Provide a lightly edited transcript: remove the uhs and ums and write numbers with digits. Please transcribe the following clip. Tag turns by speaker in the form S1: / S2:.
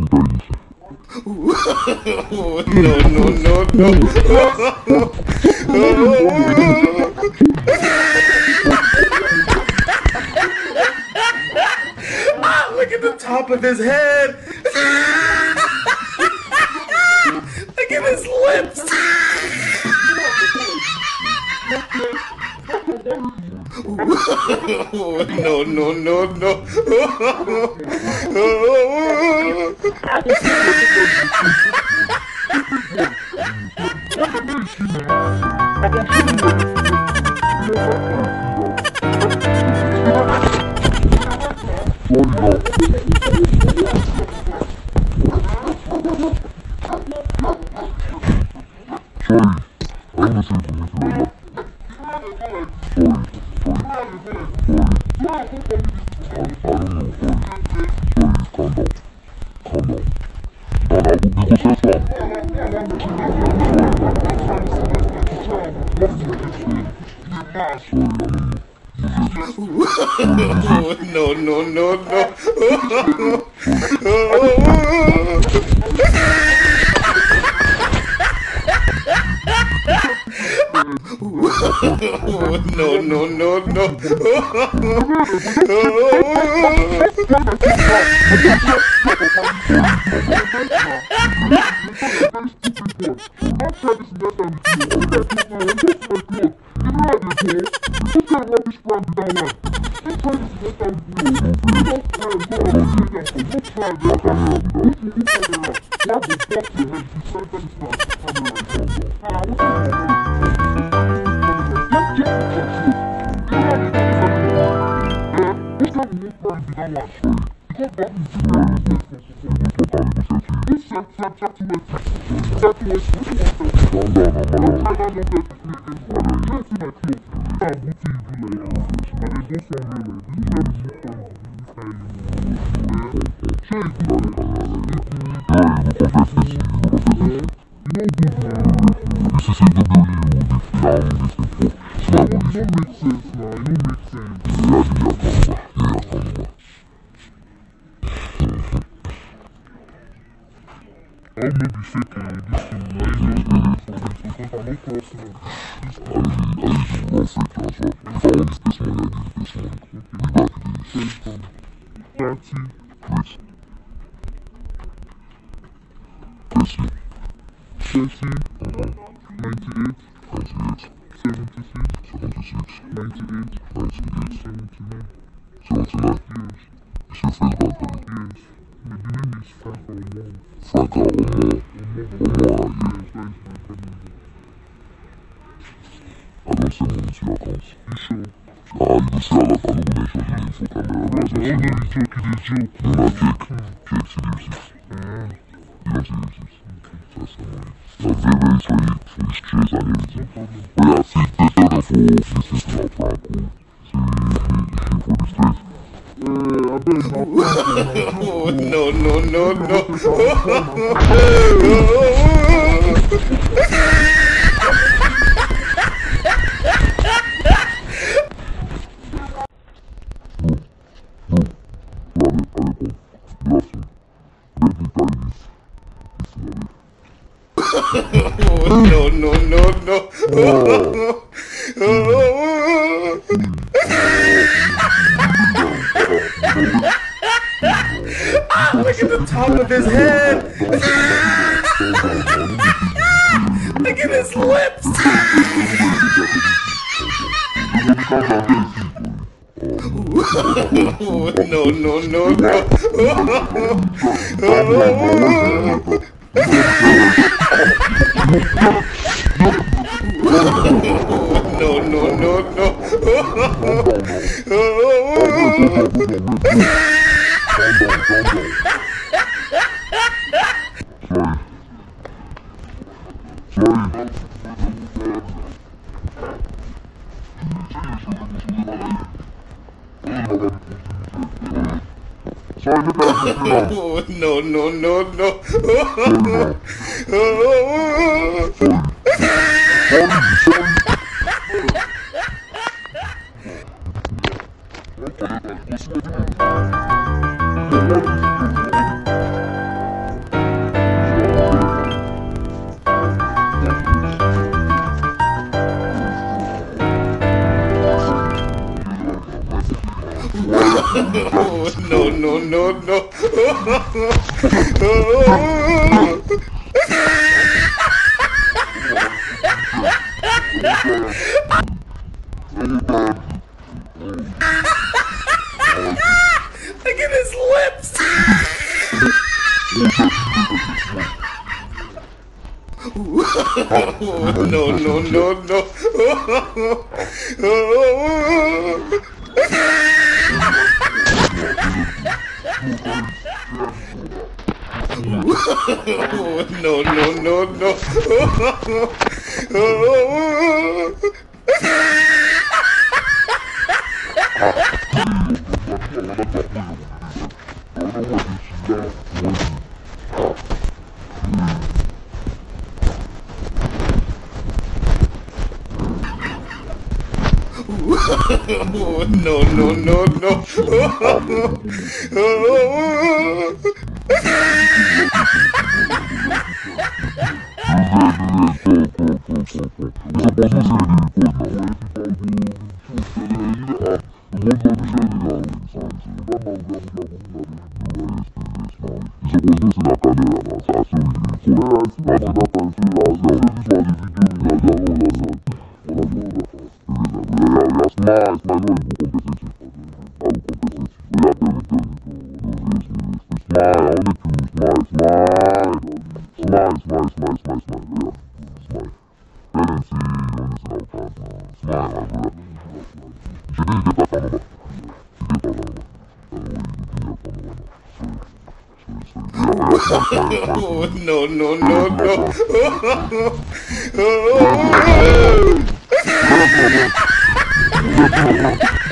S1: No, no, no, no. Ah, look at the top of his head. Look at his lips. No, no, no, no. No, no, no, no. No, no, no, no. No, no, no, no. No, no, no, no. Ah, look at the top of his head. Look at his lips. No, no, no, no. No, no, no, no. No, no, no, no. No, no, no, no. Look at his lips. No, no, no, no. No, no, no, no. No, no, no, no. No, no, no, no.